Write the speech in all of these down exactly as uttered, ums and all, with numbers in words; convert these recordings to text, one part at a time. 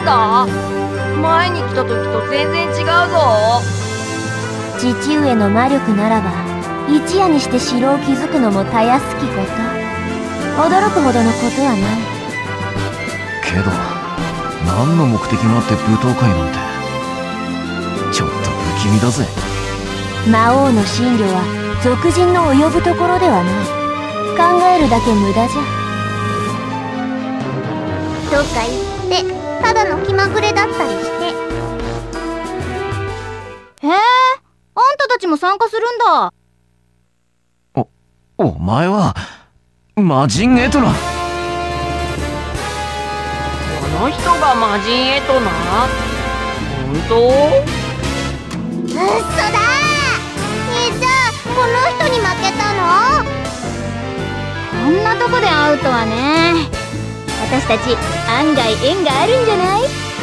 した前に来た時と全然違うぞ。 父上の魔力ならば一夜にして城を築くのもたやすきこと。驚くほどのことはない。 けど何の目的があって舞踏会なんてちょっと不気味だぜ。 魔王の真理は俗人の及ぶところではない。考えるだけ無駄じゃ。 どっか行ってただの気まぐれだったりして。 へえ、あんたたちも参加するんだ。 お、お前は魔人エトナ。 この人が魔人エトナ？本当？ うっそだー。え、じゃあこの人に負けたの？ こんなとこで会うとはね。私たち案外縁があるんじゃない？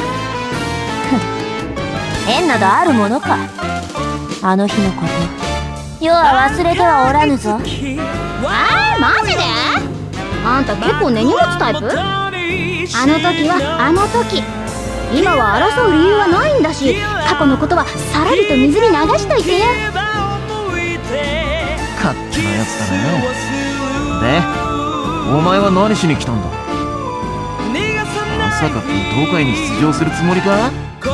縁などあるものか。あの日のこと余は忘れてはおらぬぞ。 えー、マジで？あんた結構根に持つタイプ？あの時はあの時。今は争う理由はないんだし、過去のことはさらりと水に流しといてや。 勝手なやつだね。で、お前は何しに来たんだ？まさか舞踏会に出場するつもりか？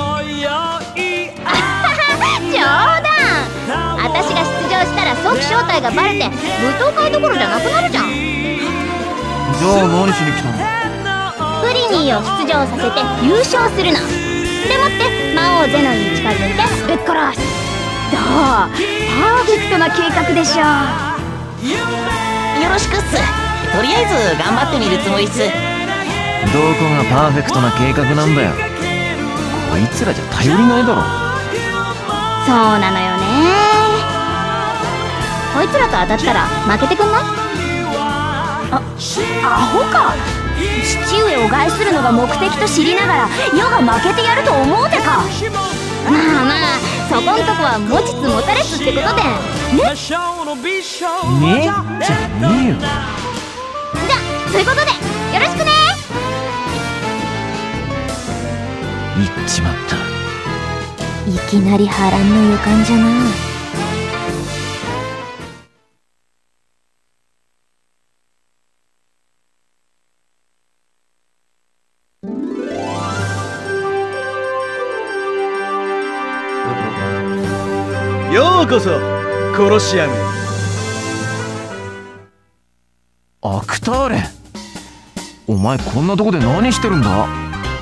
冗談。私が出場したら即正体がバレて舞踏会どころじゃなくなるじゃん。 じゃあ何しに来たんだ？ プリニーを出場させて優勝するのでもって魔王ゼノンに近づいてぶっ殺す。どう？パーフェクトな計画でしょう。 よろしくっす。とりあえず頑張ってみるつもりっす。 どこがパーフェクトな計画なんだよ。こいつらじゃ頼りないだろ。 そうなのよね。こいつらと当たったら負けてくんない？ あ、アホか。父上を害するのが目的と知りながら余が負けてやると思うてか。 まあまあ、そこんとこは持ちつ持たれつってことでね。 ねじゃねえよ。 じゃあそういうことでよろしくね。 言っちまった。 いきなり波乱の予感じゃな。 ようこそコロシアム。 アクターレ、お前こんなとこで何してるんだ？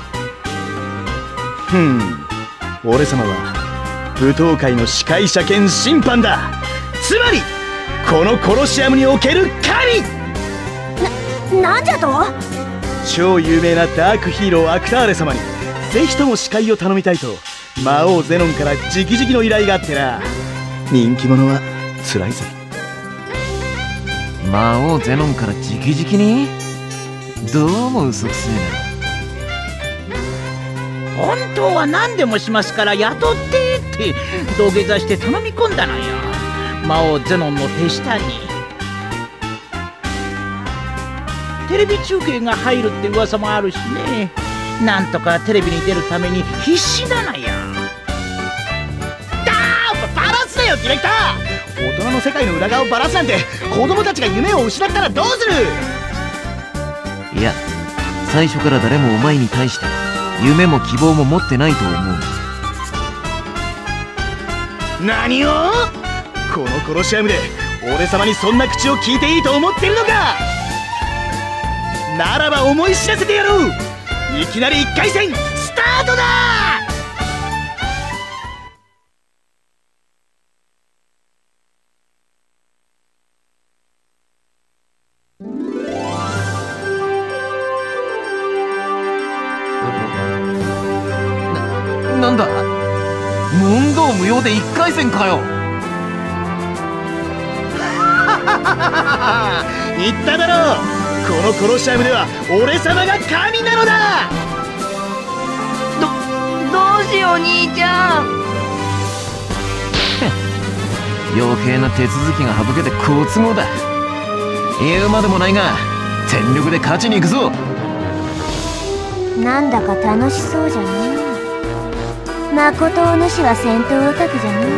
ふん、俺様は舞踏会の司会者兼審判だ。つまりこのコロシアムにおける神。 な、なんじゃと？ 超有名なダークヒーローアクターレ様にぜひとも司会を頼みたいと魔王ゼノンから直々の依頼があってな。人気者は辛いぜ。 魔王ゼノンから直々に？どうも嘘くせえな。 本当は何でもしますから雇ってって土下座して頼み込んだのよ、魔王ゼノンの手下に。テレビ中継が入るって噂もあるしね。なんとかテレビに出るために必死なのよ。 だーバラすなよディレクター。大人の世界の裏側をバラすなんて子供たちが夢を失ったらどうする？ いや、最初から誰もお前に対して夢も希望も持ってないと思う。 何を？このコロシアムで俺様にそんな口を聞いていいと思ってるのか？ならば思い知らせてやろう。いきなりいっかい戦スタートだ！ な、なんだ？問答無用でいっかい戦かよ。 言っただろう、このコロシアムでは俺様が神なのだ。 ど、どうしよう兄ちゃん。 余計な手続きが省けて好都合だ。言うまでもないが全力で勝ちに行くぞ。 なんだか楽しそうじゃねえ。まことお主は戦闘オタクじゃね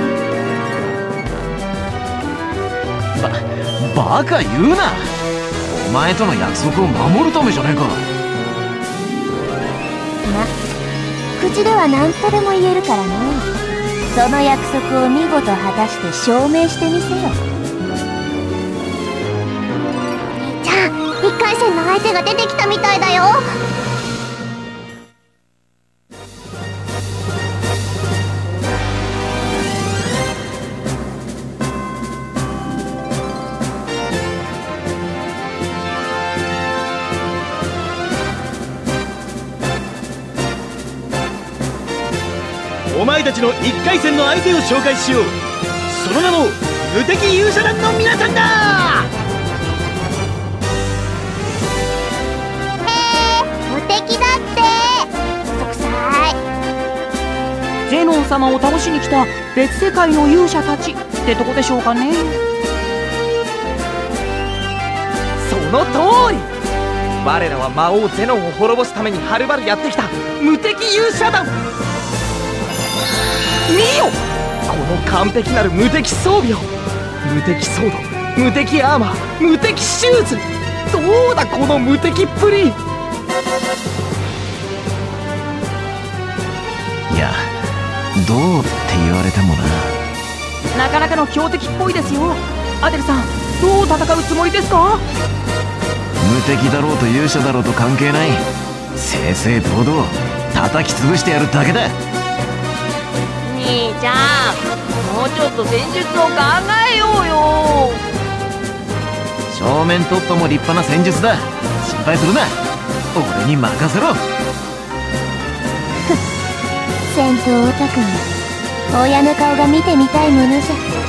え。ば、バカ言うな。お前との約束を守るためじゃねえか。 ま、口では何とでも言えるからね。その約束を見事果たして証明してみせよ。 兄ちゃん、いっかい戦の相手が出てきたみたいだよ。 お前たちのいっかい戦の相手を紹介しよう。その名も無敵勇者団の皆さんだ。 へえ、無敵だって嘘くさい。 ゼノン様を倒しに来た別世界の勇者たちってとこでしょうかね。 その通り、我らは魔王ゼノンを滅ぼすためにはるばるやってきた無敵勇者団。見よ、この完璧なる無敵装備を。無敵ソード、無敵アーマー、無敵シューズ。どうだこの無敵っぷり。いや、どうって言われてもな。 なかなかの強敵っぽいですよ。アデルさん、どう戦うつもりですか？ 無敵だろうと勇者だろうと関係ない。正々堂々叩き潰してやるだけだ。 兄ちゃん、もうちょっと戦術を考えようよ。 正面突破も立派な戦術だ。心配するな、俺に任せろ。 戦闘オタクに親の顔が見てみたいものじゃ。